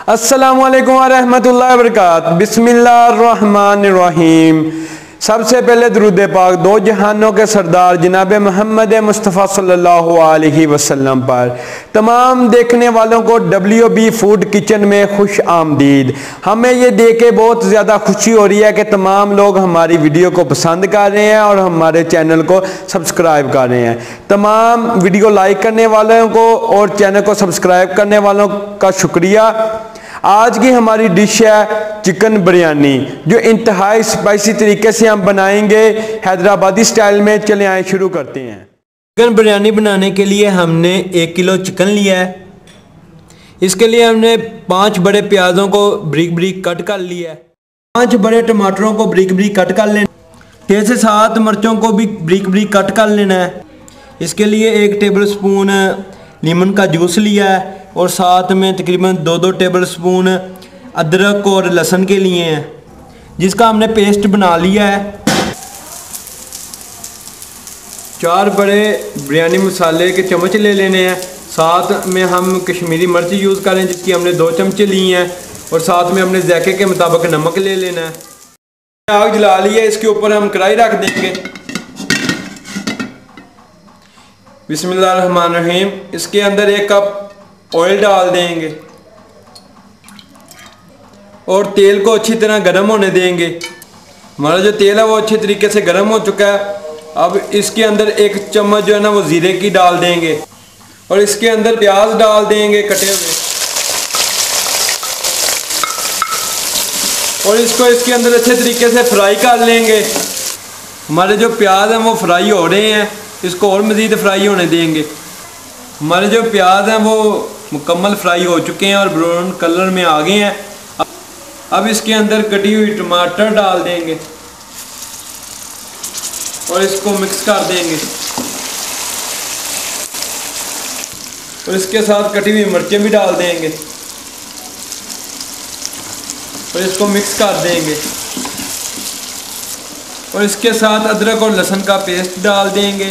अस्सलामुअलैकुम वरहमतुल्लाहि वबरकातुहू। बिस्मिल्लाहिर्रहमानिर्रहीम। सबसे पहले दुरूद पाक दो जहानों के सरदार जनाब मोहम्मद मुस्तफ़ा सल्लल्लाहु अलैहि वसल्लम पर। तमाम देखने वालों को WB फूड किचन में खुश आमदीद। हमें ये देख के बहुत ज़्यादा खुशी हो रही है कि तमाम लोग हमारी वीडियो को पसंद कर रहे हैं और हमारे चैनल को सब्सक्राइब कर रहे हैं। तमाम वीडियो लाइक करने वालों को और चैनल को सब्सक्राइब करने वालों का शुक्रिया। आज की हमारी डिश है चिकन बिरयानी, जो इंतहाई स्पाइसी तरीके से हम बनाएंगे हैदराबादी स्टाइल में। चले आए शुरू करते हैं। चिकन बिरयानी बनाने के लिए हमने 1 किलो चिकन लिया है। इसके लिए हमने 5 बड़े प्याज़ों को ब्रिक ब्रिक कट कर लिया है। 5 बड़े टमाटरों को ब्रिक ब्रिक कट कर लेना। 6 से 7 मिर्चों को भी ब्रिक ब्रिक कट कर लेना है। इसके लिए 1 टेबल स्पून लीमन का जूस लिया है और साथ में तकरीबन 2-2 टेबल स्पून अदरक और लहसुन के लिए हैं, जिसका हमने पेस्ट बना लिया है। 4 बड़े बिरयानी मसाले के चम्मच ले लेने हैं। साथ में हम कश्मीरी मिर्च यूज़ करें, जिसकी हमने 2 चमचे ली हैं। और साथ में हमने जायके के मुताबिक नमक ले लेना है। आग जला लिया, इसके ऊपर हम कढ़ाई रख देंगे। बिस्मिल्लाहिर्रहमानिर्रहीम। इसके अंदर 1 कप ऑयल डाल देंगे और तेल को अच्छी तरह गर्म होने देंगे। हमारा जो तेल है वो अच्छे तरीके से गर्म हो चुका है। अब इसके अंदर 1 चम्मच जो है ना वो ज़ीरे की डाल देंगे और इसके अंदर प्याज डाल देंगे कटे हुए और इसको इसके अंदर अच्छे तरीके से फ्राई कर लेंगे। हमारे जो प्याज हैं वो फ्राई हो रहे हैं, इसको और मज़ीद फ्राई होने देंगे। हमारे जो प्याज हैं वो मुकम्मल फ्राई हो चुके हैं और ब्राउन कलर में आ गए हैं। अब इसके अंदर कटी हुई टमाटर डाल देंगे और इसको मिक्स कर देंगे और इसके साथ कटी हुई मिर्चें भी डाल देंगे और इसको मिक्स कर देंगे और इसके साथ अदरक और लहसुन का पेस्ट डाल देंगे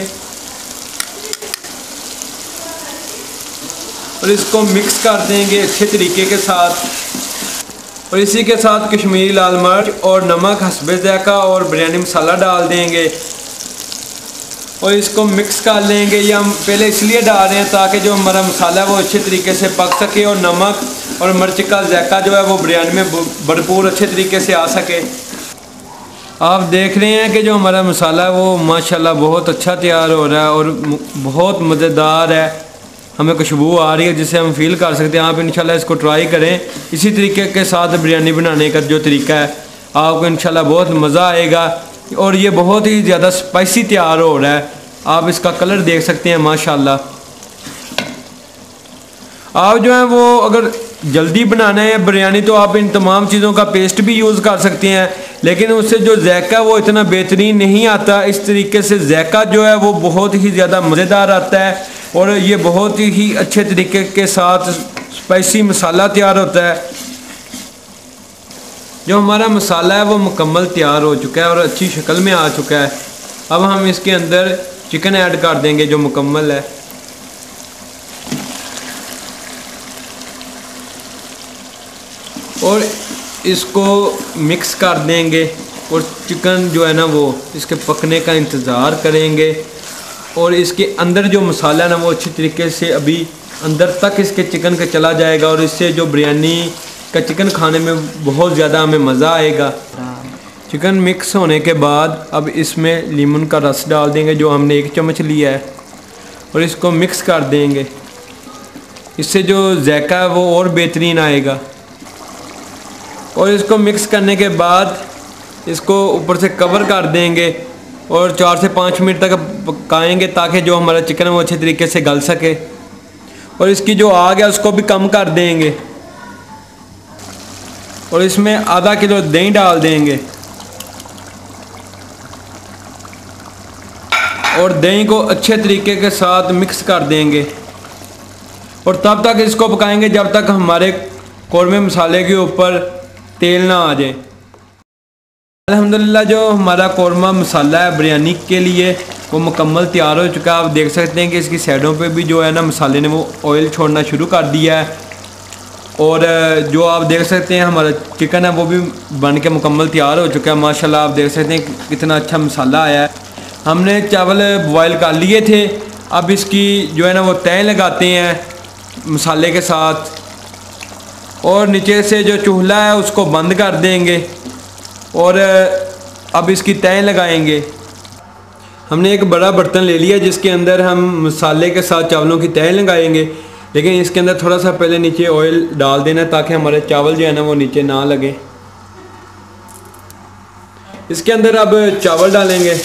और इसको मिक्स कर देंगे अच्छे तरीके के साथ। और इसी के साथ कश्मीरी लाल मिर्च और नमक हस्बे ज़ायक़ा और बिरयानी मसाला डाल देंगे और इसको मिक्स कर लेंगे। ये हम पहले इसलिए डाल रहे हैं ताकि जो हमारा मसाला है वो अच्छे तरीके से पक सके और नमक और मिर्च का ज़ायक़ा जो है वो बिरयानी में भरपूर अच्छे तरीके से आ सके। आप देख रहे हैं कि जो हमारा मसाला है वो माशाल्लाह बहुत अच्छा तैयार हो रहा है और बहुत मज़ेदार है। हमें खुशबू आ रही है जिससे हम फील कर सकते हैं। आप इंशाल्लाह इसको ट्राई करें। इसी तरीके के साथ बिरयानी बनाने का जो तरीका है आपको इंशाल्लाह बहुत मज़ा आएगा और ये बहुत ही ज़्यादा स्पाइसी तैयार हो रहा है। आप इसका कलर देख सकते हैं माशाल्लाह। आप जो है वो अगर जल्दी बनाना है बिरयानी तो आप इन तमाम चीज़ों का पेस्ट भी यूज़ कर सकते हैं, लेकिन उससे जो ज़ायक़ा वो इतना बेहतरीन नहीं आता। इस तरीके से ज़ायक़ा जो है वो बहुत ही ज़्यादा मज़ेदार आता है और ये बहुत ही अच्छे तरीके के साथ स्पाइसी मसाला तैयार होता है। जो हमारा मसाला है वो मुकम्मल तैयार हो चुका है और अच्छी शक्ल में आ चुका है। अब हम इसके अंदर चिकन ऐड कर देंगे जो मुकम्मल है और इसको मिक्स कर देंगे और चिकन जो है ना वो इसके पकने का इंतज़ार करेंगे और इसके अंदर जो मसाला है ना वो अच्छी तरीके से अभी अंदर तक इसके चिकन का चला जाएगा और इससे जो बिरयानी का चिकन खाने में बहुत ज़्यादा हमें मज़ा आएगा। चिकन मिक्स होने के बाद अब इसमें लीमन का रस डाल देंगे जो हमने 1 चम्मच लिया है और इसको मिक्स कर देंगे। इससे जो ज़ायक़ा है वो और बेहतरीन आएगा और इसको मिक्स करने के बाद इसको ऊपर से कवर कर देंगे और 4 से 5 मिनट तक पकाएंगे ताकि जो हमारा चिकन है वो अच्छे तरीके से गल सके। और इसकी जो आग है उसको भी कम कर देंगे और इसमें आधा किलो दही डाल देंगे और दही को अच्छे तरीके के साथ मिक्स कर देंगे और तब तक इसको पकाएंगे जब तक हमारे कौरमे मसाले के ऊपर तेल ना आ जाए। अल्हम्दुलिल्लाह जो हमारा कौरमा मसाला है बिरयानी के लिए वो मुकम्मल तैयार हो चुका है। आप देख सकते हैं कि इसकी साइडों पे भी जो है ना मसाले ने वो ऑयल छोड़ना शुरू कर दिया है और जो आप देख सकते हैं हमारा चिकन है वो भी बन के मुकम्मल तैयार हो चुका है। माशाल्लाह आप देख सकते हैं कितना अच्छा मसाला आया है। हमने चावल बॉयल कर लिए थे, अब इसकी जो है ना वो तय लगाते हैं मसाले के साथ और नीचे से जो चूल्हा है उसको बंद कर देंगे और अब इसकी तय लगाएंगे। हमने एक बड़ा बर्तन ले लिया जिसके अंदर हम मसाले के साथ चावलों की तय लगाएंगे, लेकिन इसके अंदर थोड़ा सा पहले नीचे ऑयल डाल देना ताकि हमारे चावल जो है ना वो नीचे ना लगे। इसके अंदर अब चावल डालेंगे।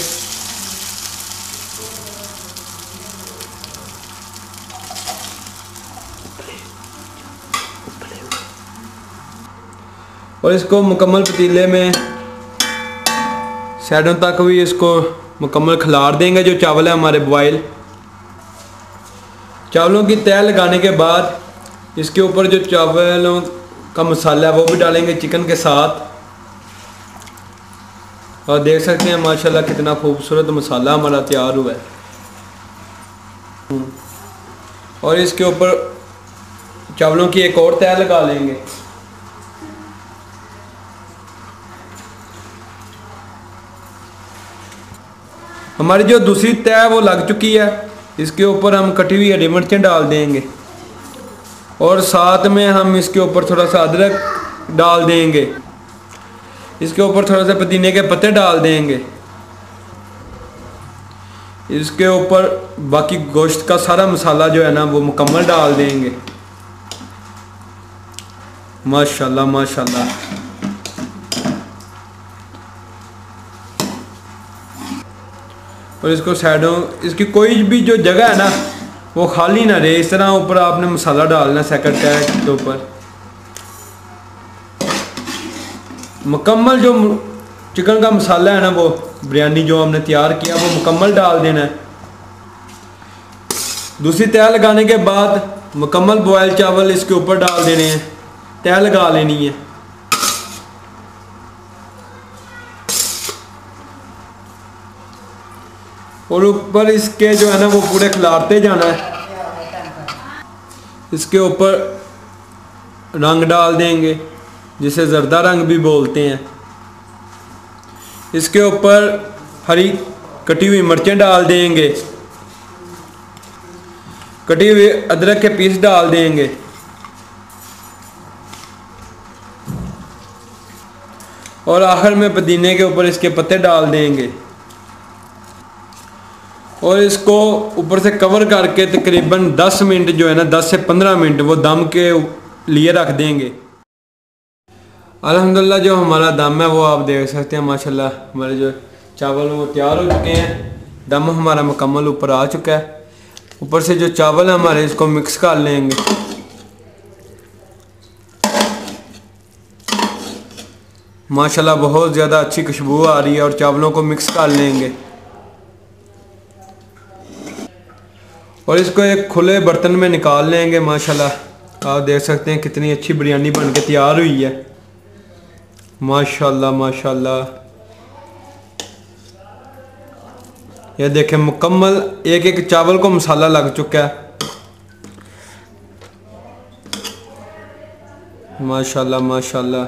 और इसको मुकम्मल पतीले में साइडों तक भी इसको मुकम्मल खिलार देंगे। जो चावल है हमारे बॉयल, चावलों की तय लगाने के बाद इसके ऊपर जो चावलों का मसाला है वो भी डालेंगे चिकन के साथ। और देख सकते हैं माशाल्लाह कितना खूबसूरत मसाला हमारा तैयार हुआ है। और इसके ऊपर चावलों की एक और तय लगा लेंगे। हमारी जो दूसरी तय है वो लग चुकी है। इसके ऊपर हम कटी हुई हरी मिर्चें डाल देंगे और साथ में हम इसके ऊपर थोड़ा सा अदरक डाल देंगे। इसके ऊपर थोड़ा सा पुदीने के पत्ते डाल देंगे। इसके ऊपर बाकी गोश्त का सारा मसाला जो है ना वो मुकम्मल डाल देंगे। माशाल्लाह माशाल्लाह। और इसको साइडों, इसकी कोई भी जो जगह है ना वो खाली ना रहे, इस तरह ऊपर आपने मसाला डालना सेकंड टैग के ऊपर। मुकम्मल जो चिकन का मसाला है ना वो बिरयानी जो हमने तैयार किया वो मुकम्मल डाल देना है। दूसरी तय लगाने के बाद मुकम्मल बॉयल चावल इसके ऊपर डाल देने हैं, तय लगा लेनी है। और ऊपर इसके जो है ना वो पूरे खिलारते जाना है। इसके ऊपर रंग डाल देंगे जिसे जर्दा रंग भी बोलते हैं। इसके ऊपर हरी कटी हुई मिर्चें डाल देंगे, कटी हुई अदरक के पीस डाल देंगे और आखिर में पुदीने के ऊपर इसके पत्ते डाल देंगे और इसको ऊपर से कवर करके तकरीबन 10 मिनट जो है ना 10 से 15 मिनट वो दम के लिए रख देंगे। अल्हम्दुलिल्लाह जो हमारा दम है वो आप देख सकते हैं माशाल्लाह हमारे जो चावल वो तैयार हो चुके हैं। दम हमारा मुकम्मल ऊपर आ चुका है। ऊपर से जो चावल है हमारे इसको मिक्स कर लेंगे। माशाल्लाह बहुत ज़्यादा अच्छी खुशबू आ रही है और चावलों को मिक्स कर लेंगे और इसको एक खुले बर्तन में निकाल लेंगे। माशाल्लाह आप देख सकते हैं कितनी अच्छी बिरयानी बन के तैयार हुई है। माशाल्लाह माशाल्लाह। ये देखें मुकम्मल एक एक चावल को मसाला लग चुका है। माशाल्लाह माशाल्लाह।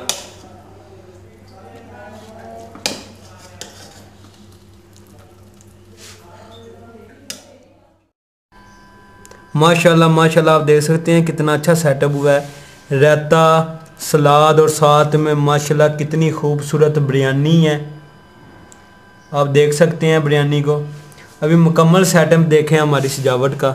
माशाल्लाह माशाल्लाह आप देख सकते हैं कितना अच्छा सेटअप हुआ है। रायता, सलाद और साथ में माशाल्लाह कितनी खूबसूरत बिरयानी है। आप देख सकते हैं बिरयानी को। अभी मुकम्मल सेटअप देखें हमारी सजावट का।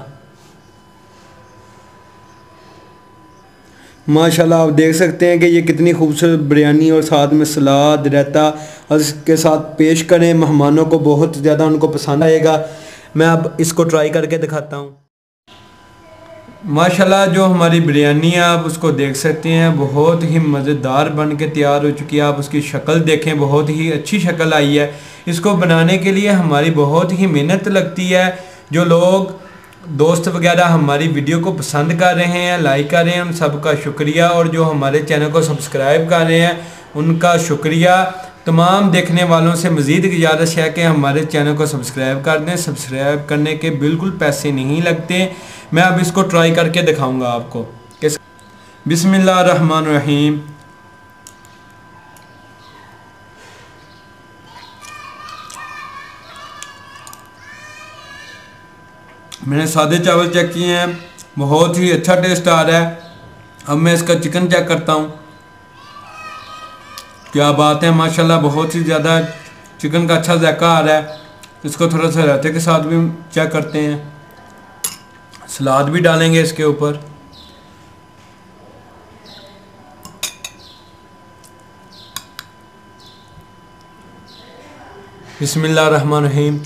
माशाल्लाह आप देख सकते हैं कि ये कितनी खूबसूरत बिरयानी और साथ में सलाद, रायता और इसके साथ पेश करें मेहमानों को, बहुत ज़्यादा उनको पसंद आएगा। मैं अब इसको ट्राई करके दिखाता हूँ। माशाल्लाह जो हमारी बिरयानी है आप उसको देख सकते हैं, बहुत ही मज़ेदार बन के तैयार हो चुकी है। आप उसकी शक्ल देखें, बहुत ही अच्छी शक्ल आई है। इसको बनाने के लिए हमारी बहुत ही मेहनत लगती है। जो लोग दोस्त वगैरह हमारी वीडियो को पसंद कर रहे हैं, लाइक कर रहे हैं, उन सबका शुक्रिया। और जो हमारे चैनल को सब्सक्राइब कर रहे हैं उनका शुक्रिया। तमाम देखने वालों से मज़ीद गुजारिश है कि हमारे चैनल को सब्सक्राइब कर दें। सब्सक्राइब करने के बिल्कुल पैसे नहीं लगते। मैं अब इसको ट्राई करके दिखाऊंगा आपको। बिस्मिल्लाहिर्रहमानिर्रहीम। मैंने सादे चावल चेक किए हैं, बहुत ही अच्छा टेस्ट आ रहा है। अब मैं इसका चिकन चेक करता हूँ। क्या बात है, माशाल्लाह बहुत ही ज़्यादा चिकन का अच्छा जायका आ रहा है। इसको थोड़ा सा रायते के साथ भी चेक करते हैं, सलाद भी डालेंगे इसके ऊपर। बिस्मिल्लाहिर्रहमानिर्रहीम।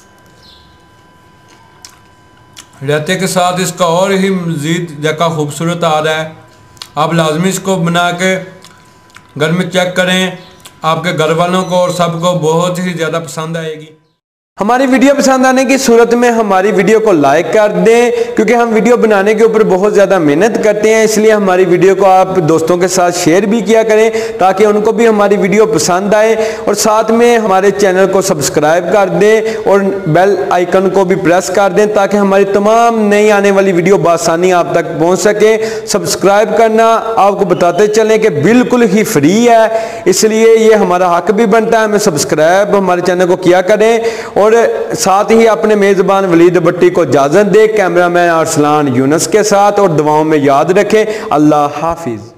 रायते के साथ इसका और ही मज़ीद जायका खूबसूरत आ रहा है। आप लाजमी इसको बना के घर में चेक करें, आपके घर वालों को और सबको बहुत ही ज़्यादा पसंद आएगी। हमारी वीडियो पसंद आने की सूरत में हमारी वीडियो को लाइक कर दें, क्योंकि हम वीडियो बनाने के ऊपर बहुत ज़्यादा मेहनत करते हैं, इसलिए हमारी वीडियो को आप दोस्तों के साथ शेयर भी किया करें ताकि उनको भी हमारी वीडियो पसंद आए। और साथ में हमारे चैनल को सब्सक्राइब कर दें और बेल आइकन को भी प्रेस कर दें ताकि हमारी तमाम नई आने वाली वीडियो बआसानी आप तक पहुँच सके। सब्सक्राइब करना आपको बताते चलें कि बिल्कुल ही फ्री है, इसलिए ये हमारा हक भी बनता है, हमें सब्सक्राइब हमारे चैनल को किया करें। और साथ ही अपने मेज़बान वलीद भट्टी को इजाज़त दे, कैमरामैन अरसलान यूनुस के साथ, और दुआओं में याद रखें। अल्लाह हाफिज़।